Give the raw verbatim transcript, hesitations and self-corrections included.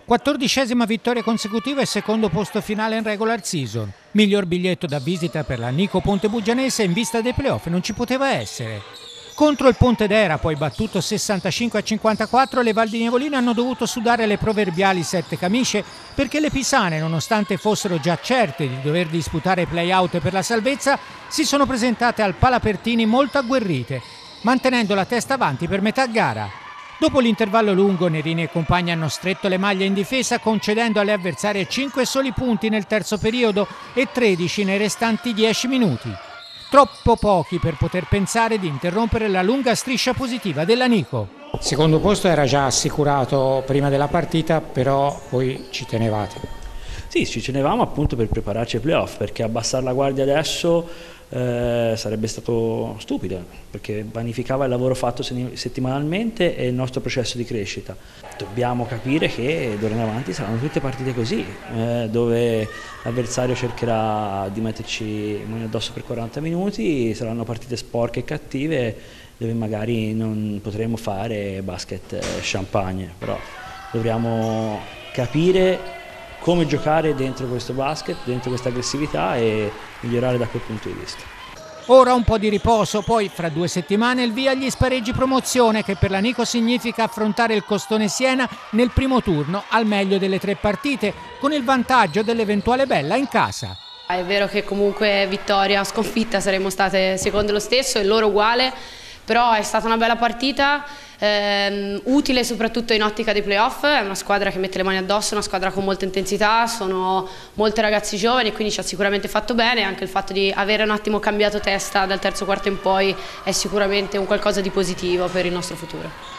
quattordicesima vittoria consecutiva e secondo posto finale in regular season. Miglior biglietto da visita per la Nico Pontebuggianese in vista dei playoff non ci poteva essere. Contro il Pontedera, poi battuto sessantacinque a cinquantaquattro, le Valdiniavoline hanno dovuto sudare le proverbiali sette camicie perché le pisane, nonostante fossero già certe di dover disputare play-out per la salvezza, si sono presentate al Palapertini molto agguerrite, mantenendo la testa avanti per metà gara. Dopo l'intervallo lungo, Nerini e compagni hanno stretto le maglie in difesa, concedendo alle avversarie cinque soli punti nel terzo periodo e tredici nei restanti dieci minuti. Troppo pochi per poter pensare di interrompere la lunga striscia positiva della Nico. Il secondo posto era già assicurato prima della partita, però poi ci tenevate. Sì, ci tenevamo appunto per prepararci ai playoff, perché abbassare la guardia adesso Eh, sarebbe stato stupido, perché vanificava il lavoro fatto settimanalmente e il nostro processo di crescita. Dobbiamo capire che d'ora in avanti saranno tutte partite così, eh, dove l'avversario cercherà di metterci il mano addosso per quaranta minuti, saranno partite sporche e cattive dove magari non potremo fare basket champagne, però dovremo capire come giocare dentro questo basket, dentro questa aggressività e migliorare da quel punto di vista. Ora un po' di riposo, poi fra due settimane il via agli spareggi promozione, che per la Nico significa affrontare il Costone Siena nel primo turno al meglio delle tre partite, con il vantaggio dell'eventuale bella in casa. È vero che comunque vittoria o sconfitta saremmo state secondo lo stesso e loro uguale, però è stata una bella partita, ehm, utile soprattutto in ottica dei playoff. È una squadra che mette le mani addosso, una squadra con molta intensità, sono molti ragazzi giovani e quindi ci ha sicuramente fatto bene. Anche il fatto di avere un attimo cambiato testa dal terzo quarto in poi è sicuramente un qualcosa di positivo per il nostro futuro.